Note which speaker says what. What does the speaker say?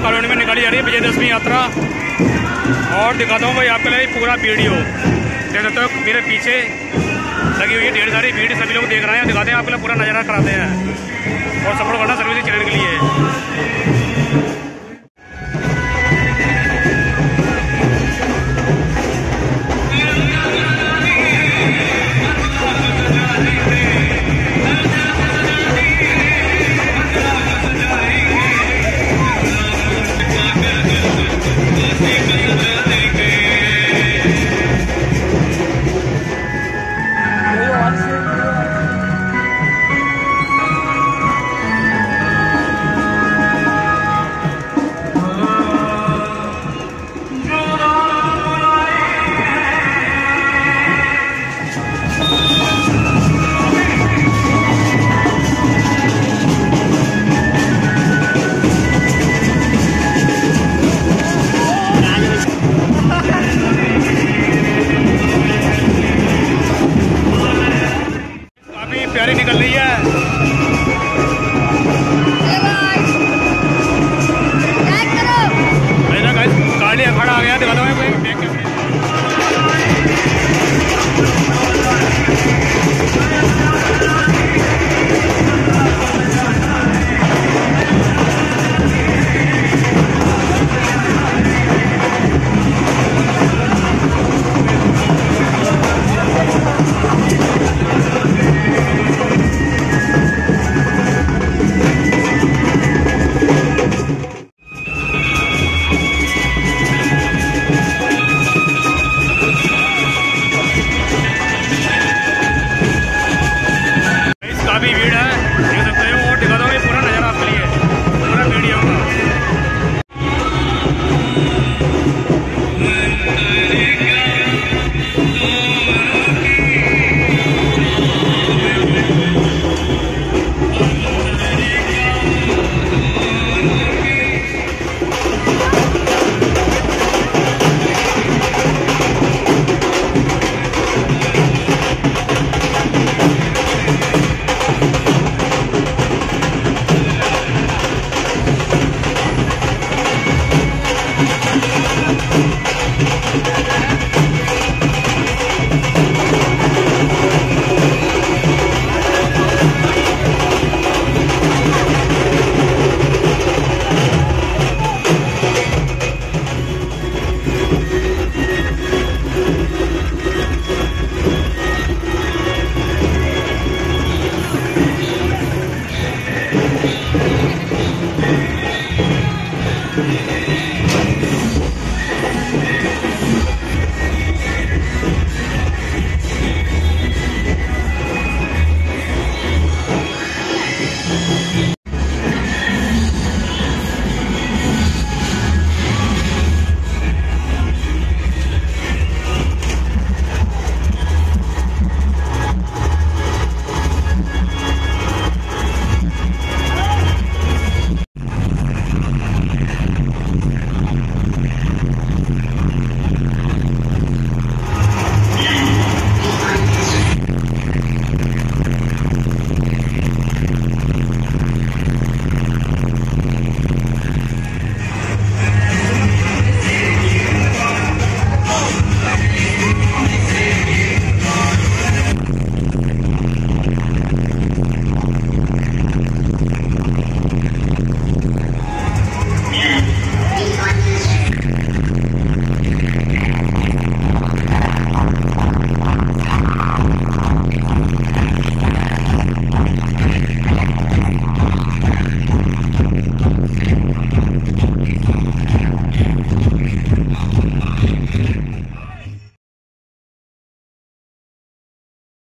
Speaker 1: Colony में निकाली जा रही है विजयदशमी यात्रा। और दिखाता हूँ भाई आपके लिए पूरा वीडियो। देख सकते हो मेरे पीछे लगी हुई है ढेर सारी भीड़, सभी लोग देख रहे हैं। दिखाते हैं आपके लिए पूरा नज़ारा कराते हैं और सपोर्ट करना सर्विस चैनल के लिए।